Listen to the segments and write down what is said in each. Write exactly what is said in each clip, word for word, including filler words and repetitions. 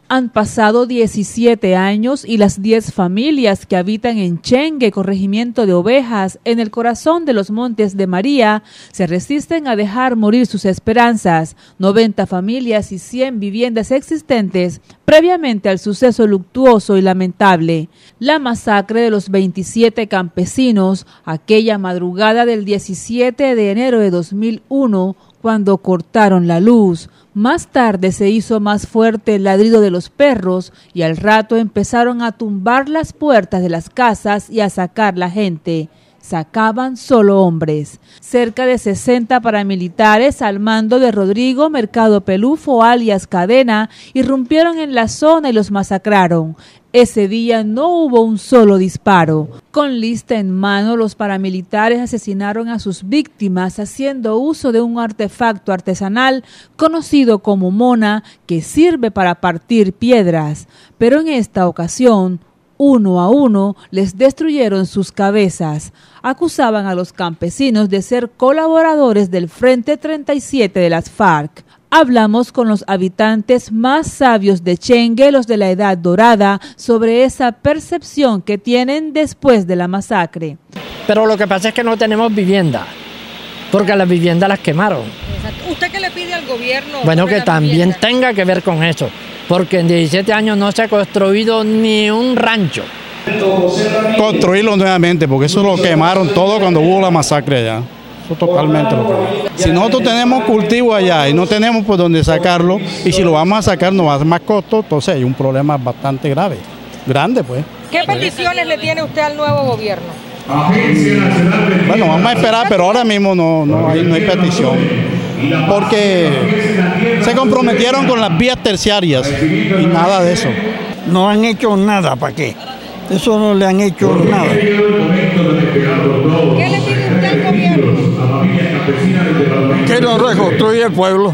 Han pasado diecisiete años y las diez familias que habitan en Chengue, corregimiento de Ovejas, en el corazón de los Montes de María, se resisten a dejar morir sus esperanzas. noventa familias y cien viviendas existentes previamente al suceso luctuoso y lamentable. La masacre de los veintisiete campesinos, aquella madrugada del diecisiete de enero de dos mil uno, cuando cortaron la luz. Más tarde se hizo más fuerte el ladrido de los perros y al rato empezaron a tumbar las puertas de las casas y a sacar la gente. Sacaban solo hombres. Cerca de sesenta paramilitares al mando de Rodrigo Mercado Pelufo, alias Cadena, irrumpieron en la zona y los masacraron. Ese día no hubo un solo disparo. Con lista en mano, los paramilitares asesinaron a sus víctimas haciendo uso de un artefacto artesanal conocido como mona, que sirve para partir piedras. Pero en esta ocasión, uno a uno, les destruyeron sus cabezas. Acusaban a los campesinos de ser colaboradores del Frente treinta y siete de las FARC. Hablamos con los habitantes más sabios de Chengue, los de la Edad Dorada, sobre esa percepción que tienen después de la masacre. Pero lo que pasa es que no tenemos vivienda, porque las viviendas las quemaron. Exacto. ¿Usted qué le pide al gobierno? Bueno, que también tenga que ver con eso, porque en diecisiete años no se ha construido ni un rancho. Construirlo nuevamente, porque eso lo quemaron todo cuando hubo la masacre allá. Totalmente lo que... Si nosotros tenemos cultivo allá y no tenemos por dónde sacarlo, y si lo vamos a sacar nos va a dar más costo, entonces hay un problema bastante grave, grande pues. ¿Qué peticiones le tiene usted al nuevo gobierno? Bueno, vamos a esperar, pero ahora mismo no, no, hay, no hay petición, porque se comprometieron con las vías terciarias y nada de eso. No han hecho nada, ¿para qué? Eso no le han hecho nada. ¿Qué le pide usted al gobierno? Que nos reconstruya el pueblo.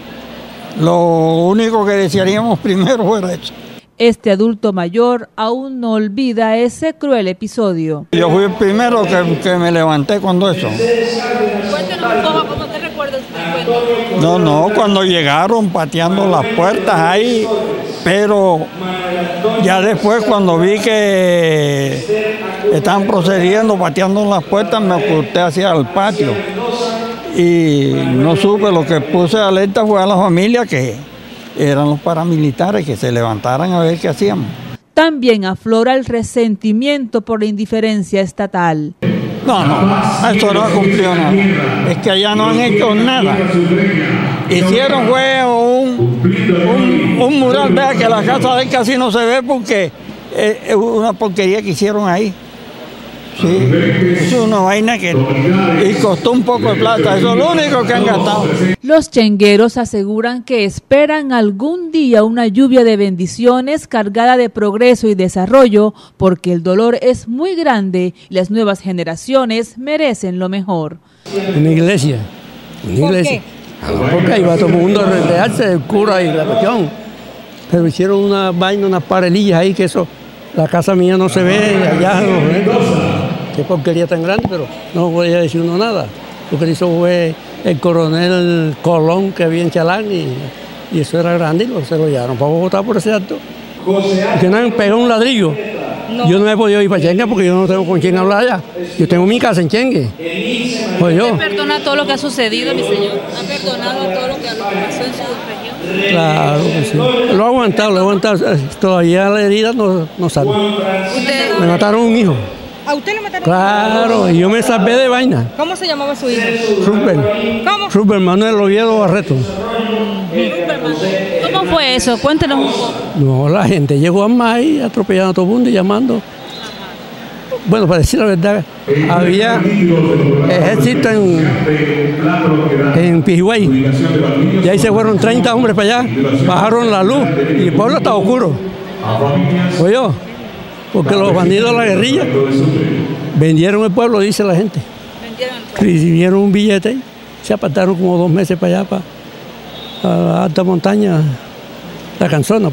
Lo único que desearíamos primero fuera eso. Este adulto mayor aún no olvida ese cruel episodio. Yo fui el primero que, que me levanté cuando eso. Cuéntenos un poco, ¿cómo te recuerda usted? No, no, cuando llegaron pateando las puertas ahí, pero ya después cuando vi que estaban procediendo, pateando las puertas, me oculté hacia el patio. Y no supe, lo que puse alerta fue a la familia, que eran los paramilitares, que se levantaran a ver qué hacíamos. También aflora el resentimiento por la indiferencia estatal. No, no, eso no ha cumplido nada. Es que allá no han hecho nada. Hicieron fue un, un, un mural, vea que la casa de él casi no se ve porque es una porquería que hicieron ahí. Sí, es una vaina que y costó un poco de plata, eso es lo único que han gastado. Los chengueros aseguran que esperan algún día una lluvia de bendiciones cargada de progreso y desarrollo, porque el dolor es muy grande y las nuevas generaciones merecen lo mejor. Una iglesia, una iglesia. ¿Por qué? Porque ahí va todo el mundo a rendearse, el cura y la cuestión. Pero hicieron una vaina, unas parelillas ahí que eso, la casa mía no se ve, allá no ve. Qué porquería tan grande, pero no podía decir uno nada. Lo que hizo fue el coronel Colón que había en Chalán y, y eso era grande y lo se lo llevaron para Bogotá por ese acto. Y que no han pegado un ladrillo. No. Yo no he podido ir para Chengue porque yo no tengo con quién hablar allá. Yo tengo mi casa en Chengue. Pues yo. ¿Usted perdona todo lo que ha sucedido, mi señor? ¿Ha perdonado todo lo que pasó en su región? Claro que sí. Lo he aguantado, lo he aguantado. Todavía la herida no, no sale. ¿Usted? Me mataron un hijo. ¿A usted le mataron? Claro, y yo me salvé de vaina. ¿Cómo se llamaba su hijo? Rupert. ¿Cómo? Rupert Manuel Oviedo Barreto. ¿Cómo fue eso? Cuéntenos un poco. No, la gente llegó a más y atropellando a todo el mundo y llamando. Bueno, para decir la verdad, había ejército en, en Pijigüey. Y ahí se fueron treinta hombres para allá, bajaron la luz y el pueblo estaba oscuro. Oye, porque los bandidos de la guerrilla vendieron el pueblo, dice la gente. Recibieron un billete, se apartaron como dos meses para allá, para, para la alta montaña, la Canzona por allá.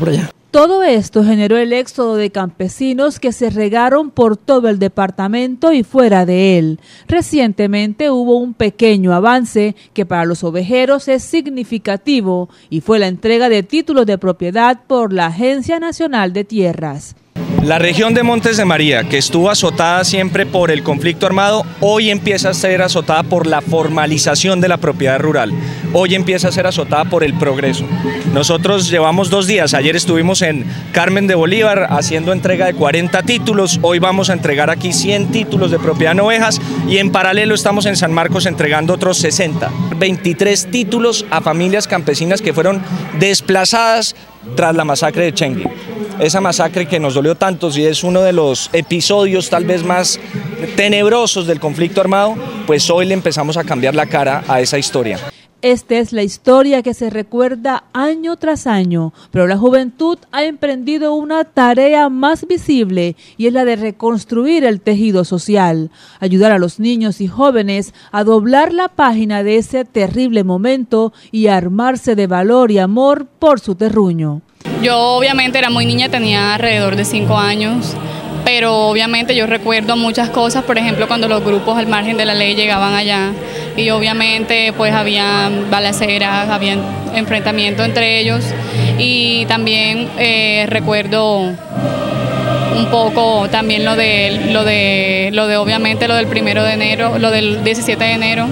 Todo esto generó el éxodo de campesinos que se regaron por todo el departamento y fuera de él. Recientemente hubo un pequeño avance que para los ovejeros es significativo y fue la entrega de títulos de propiedad por la Agencia Nacional de Tierras. La región de Montes de María, que estuvo azotada siempre por el conflicto armado, hoy empieza a ser azotada por la formalización de la propiedad rural. Hoy empieza a ser azotada por el progreso. Nosotros llevamos dos días, ayer estuvimos en Carmen de Bolívar haciendo entrega de cuarenta títulos, hoy vamos a entregar aquí cien títulos de propiedad en ovejas y en paralelo estamos en San Marcos entregando otros sesenta. veintitrés títulos a familias campesinas que fueron desplazadas tras la masacre de Chengue. Esa masacre que nos dolió tanto y es uno de los episodios tal vez más tenebrosos del conflicto armado, pues hoy le empezamos a cambiar la cara a esa historia. Esta es la historia que se recuerda año tras año, pero la juventud ha emprendido una tarea más visible y es la de reconstruir el tejido social, ayudar a los niños y jóvenes a doblar la página de ese terrible momento y a armarse de valor y amor por su terruño. Yo obviamente era muy niña, tenía alrededor de cinco años, pero obviamente yo recuerdo muchas cosas, por ejemplo cuando los grupos al margen de la ley llegaban allá y obviamente pues había balaceras, había enfrentamientos entre ellos y también eh, recuerdo un poco también lo de, lo de, lo de obviamente lo del primero de enero, lo del diecisiete de enero.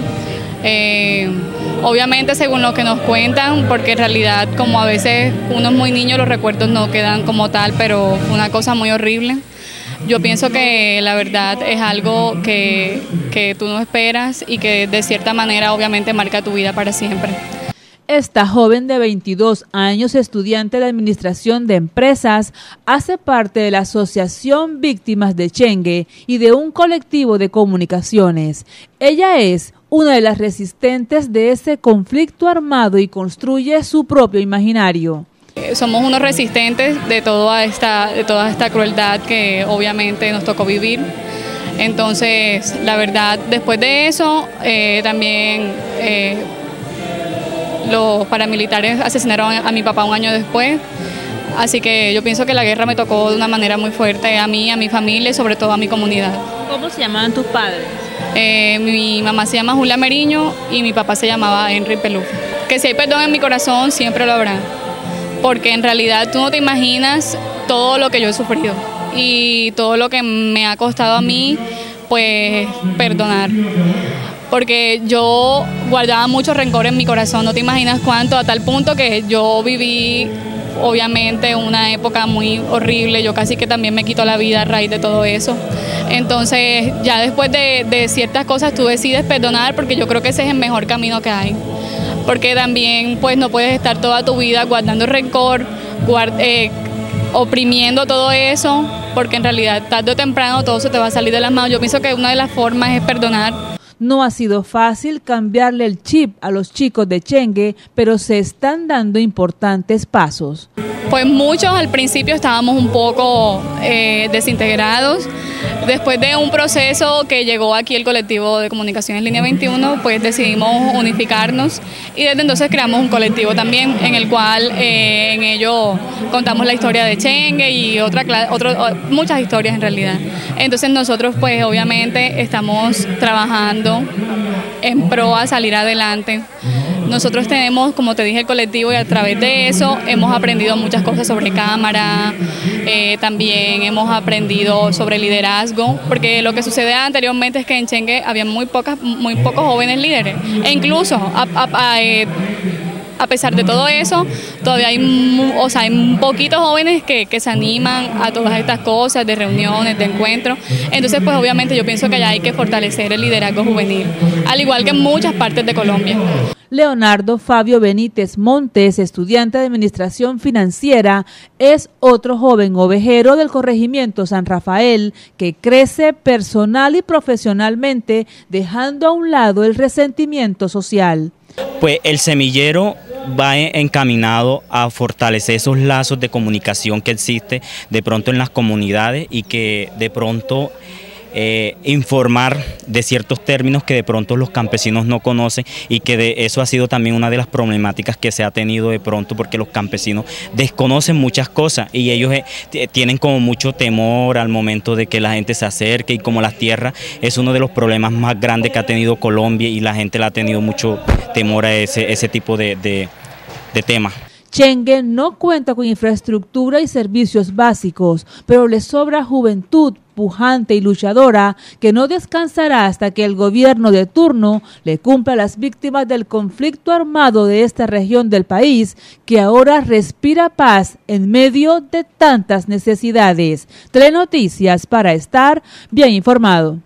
Eh, obviamente según lo que nos cuentan, porque en realidad como a veces uno es muy niño los recuerdos no quedan como tal, pero fue una cosa muy horrible. Yo pienso que la verdad es algo que, que tú no esperas y que de cierta manera obviamente marca tu vida para siempre. Esta joven de veintidós años, estudiante de Administración de Empresas, hace parte de la Asociación Víctimas de Chengue y de un colectivo de comunicaciones. Ella es una de las resistentes de ese conflicto armado y construye su propio imaginario. Somos unos resistentes de toda esta, de toda esta crueldad que obviamente nos tocó vivir. Entonces, la verdad, después de eso, eh, también eh, los paramilitares asesinaron a mi papá un año después. Así que yo pienso que la guerra me tocó de una manera muy fuerte a mí, a mi familia y sobre todo a mi comunidad. ¿Cómo se llamaban tus padres? Eh, mi mamá se llama Julia Meriño y mi papá se llamaba Henry Peluf. Que si hay perdón en mi corazón, siempre lo habrá. Porque en realidad tú no te imaginas todo lo que yo he sufrido y todo lo que me ha costado a mí, pues, perdonar. Porque yo guardaba mucho rencor en mi corazón, no te imaginas cuánto, a tal punto que yo viví, obviamente, una época muy horrible, yo casi que también me quito la vida a raíz de todo eso. Entonces, ya después de, de ciertas cosas tú decides perdonar porque yo creo que ese es el mejor camino que hay. Porque también pues no puedes estar toda tu vida guardando rencor, guard, eh, oprimiendo todo eso, porque en realidad tarde o temprano todo se te va a salir de las manos. Yo pienso que una de las formas es perdonar. No ha sido fácil cambiarle el chip a los chicos de Chengue, pero se están dando importantes pasos. Pues muchos al principio estábamos un poco eh, desintegrados. Después de un proceso que llegó aquí el colectivo de comunicaciones Línea veintiuno, pues decidimos unificarnos y desde entonces creamos un colectivo también en el cual eh, en ello contamos la historia de Chengue y otra, otro, muchas historias en realidad. Entonces nosotros pues obviamente estamos trabajando en pro a salir adelante. Nosotros tenemos, como te dije, el colectivo y a través de eso hemos aprendido muchas cosas sobre cámara, eh, también hemos aprendido sobre liderazgo, porque lo que sucede anteriormente es que en Chengue había muy, pocas, muy pocos jóvenes líderes, e incluso a, a, a, eh, a pesar de todo eso, todavía hay, o sea, hay poquitos jóvenes que, que se animan a todas estas cosas, de reuniones, de encuentros. Entonces, pues obviamente yo pienso que allá hay que fortalecer el liderazgo juvenil, al igual que en muchas partes de Colombia. Leonardo Fabio Benítez Montes, estudiante de Administración Financiera, es otro joven ovejero del corregimiento San Rafael que crece personal y profesionalmente, dejando a un lado el resentimiento social. Pues el semillero va encaminado a fortalecer esos lazos de comunicación que existe de pronto en las comunidades y que de pronto eh, informar de ciertos términos que de pronto los campesinos no conocen, y que de eso ha sido también una de las problemáticas que se ha tenido de pronto, porque los campesinos desconocen muchas cosas y ellos eh, tienen como mucho temor al momento de que la gente se acerque, y como las tierras es uno de los problemas más grandes que ha tenido Colombia, y la gente le ha tenido mucho temor a ese, ese tipo de, de, de temas. Chengue no cuenta con infraestructura y servicios básicos, pero le sobra juventud pujante y luchadora que no descansará hasta que el gobierno de turno le cumpla a las víctimas del conflicto armado de esta región del país, que ahora respira paz en medio de tantas necesidades. Telenoticias, para estar bien informado.